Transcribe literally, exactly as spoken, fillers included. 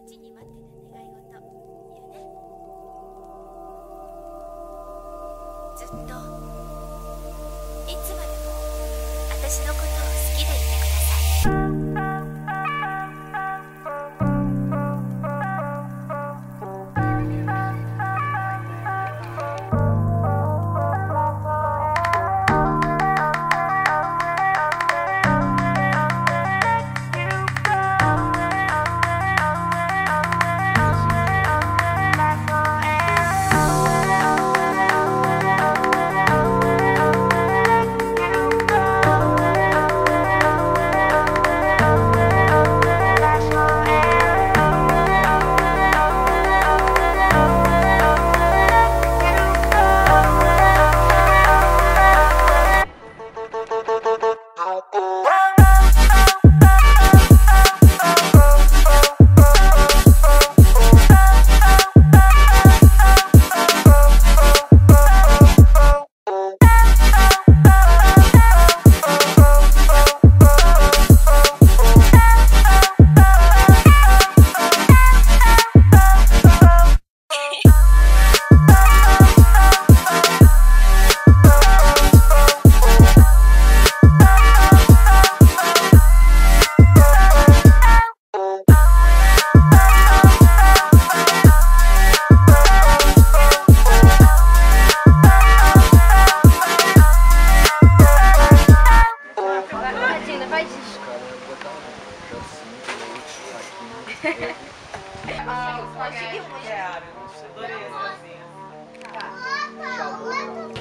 ちに待ってる願い事言うね。ずっといつまでも私のことを好きでいてください。 Ah, conseguiu? É, adorei essa.